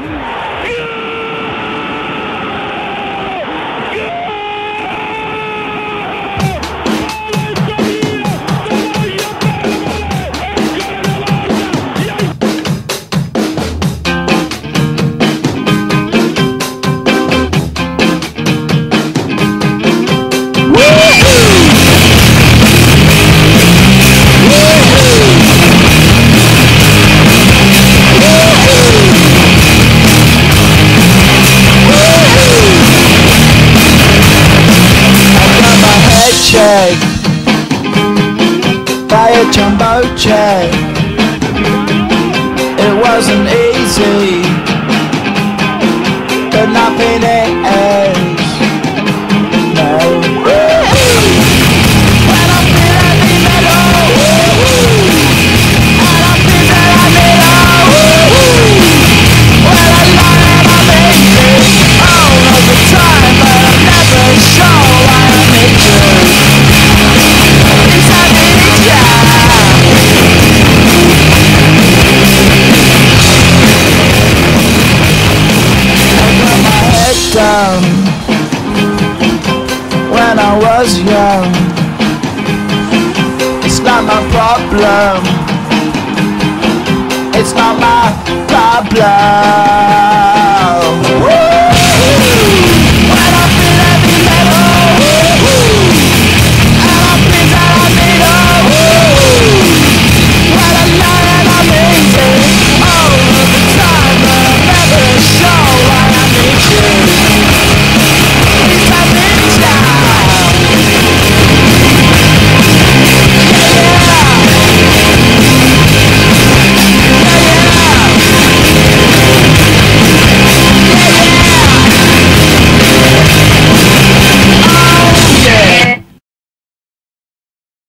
By a jumbo jet. It wasn't easy, but nothing is. No. When I feel like the middle, and I feel that I'm middle. Well, I lie and I'm easy all of the time, but I'm never sure why I need you. Down when I was young. It's not my problem. It's not my problem.